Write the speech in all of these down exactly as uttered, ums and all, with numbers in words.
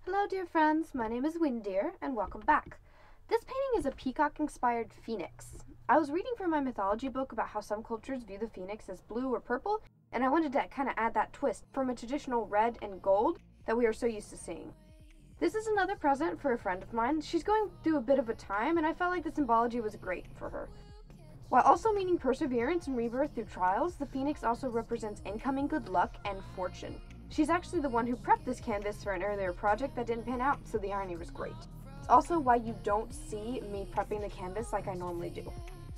Hello dear friends, my name is Windeer and welcome back. This painting is a peacock-inspired phoenix. I was reading from my mythology book about how some cultures view the phoenix as blue or purple, and I wanted to kind of add that twist from a traditional red and gold that we are so used to seeing. This is another present for a friend of mine. She's going through a bit of a time and I felt like the symbology was great for her. While also meaning perseverance and rebirth through trials, the phoenix also represents incoming good luck and fortune. She's actually the one who prepped this canvas for an earlier project that didn't pan out, so the irony was great. It's also why you don't see me prepping the canvas like I normally do.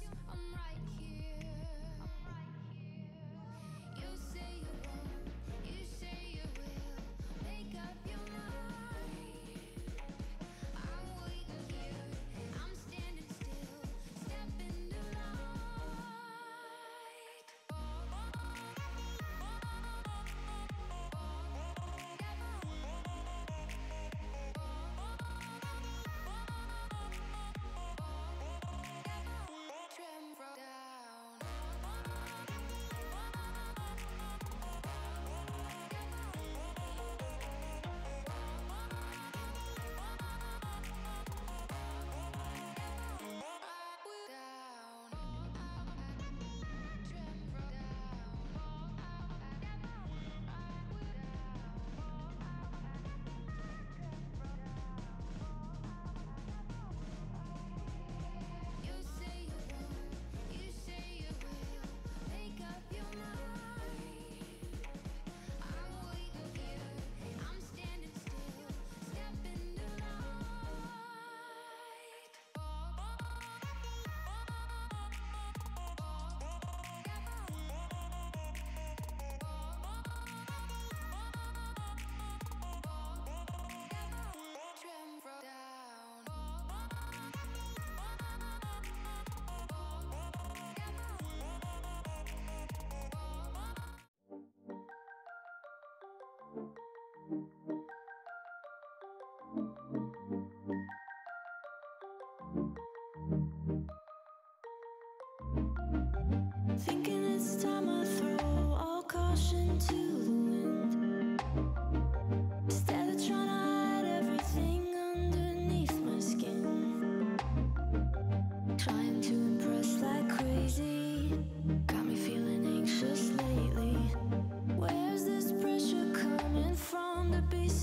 Thinking it's time I throw all caution to the wind, instead of trying to hide everything underneath my skin. Trying to impress like crazy, got me feeling anxious lately. Where's this pressure coming from to be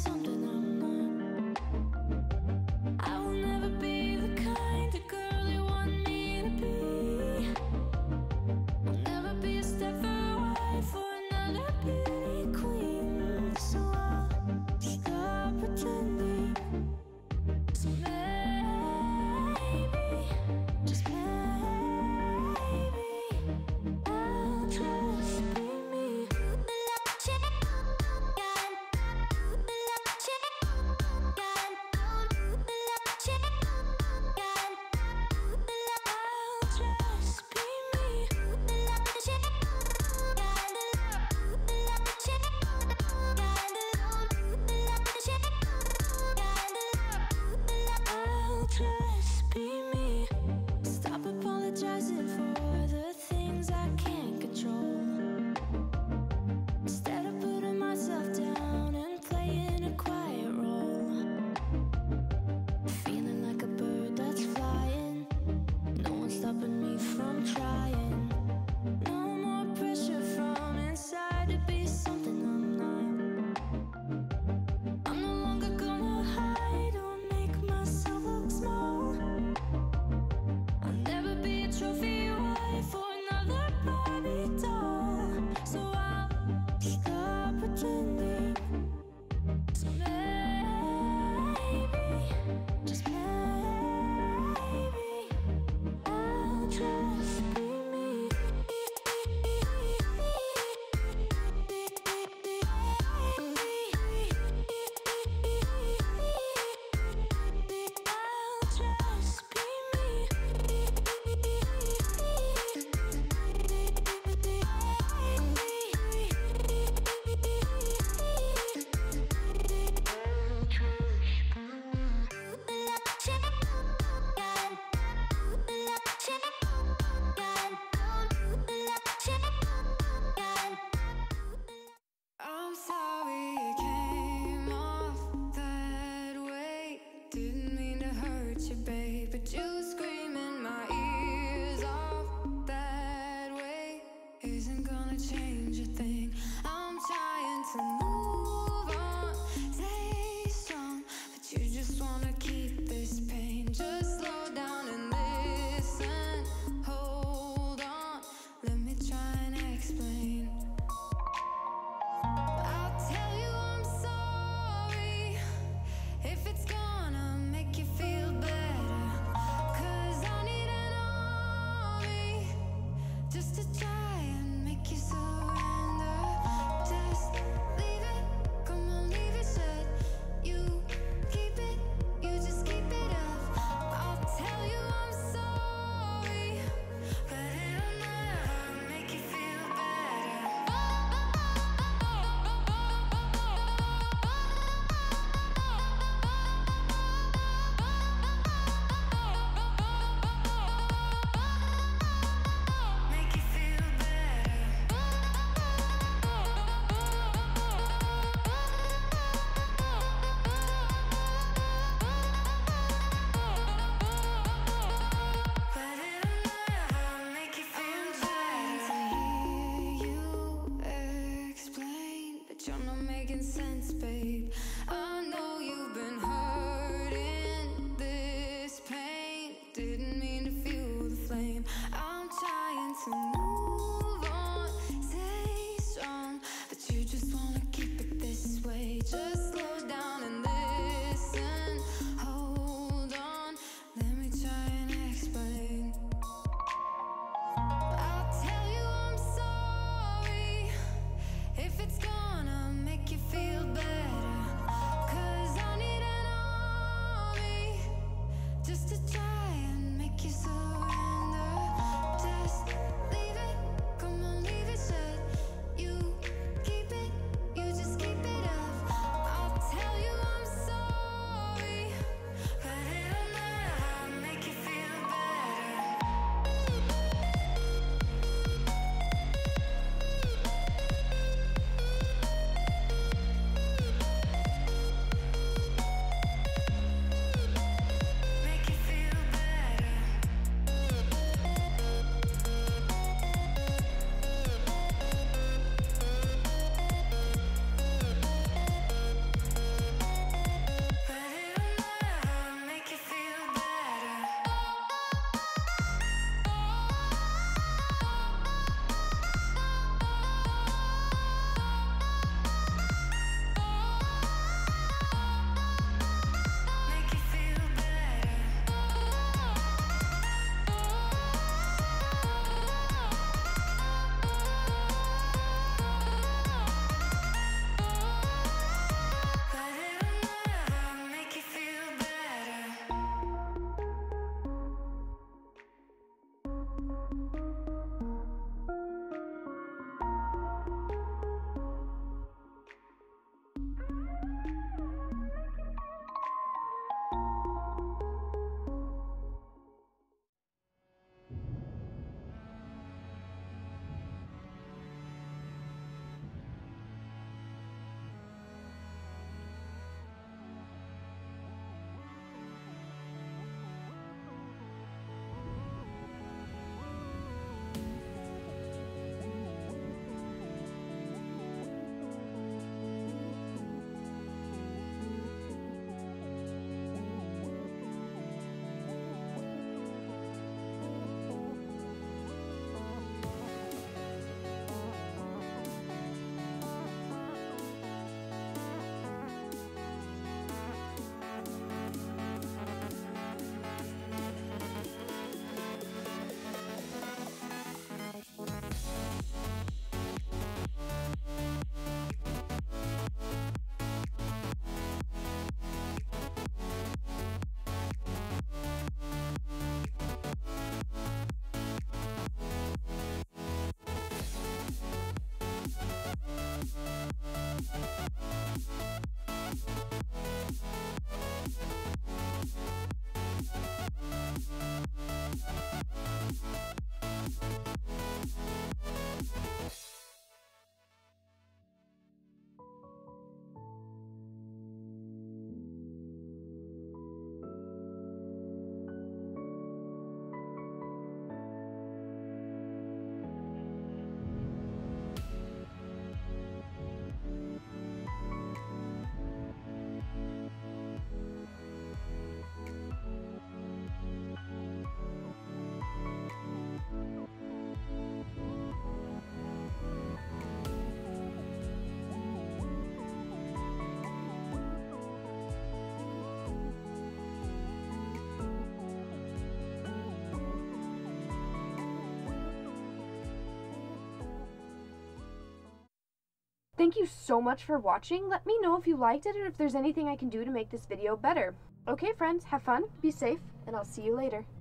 Thank you so much for watching. Let me know if you liked it or if there's anything I can do to make this video better. Okay friends, have fun, be safe, and I'll see you later.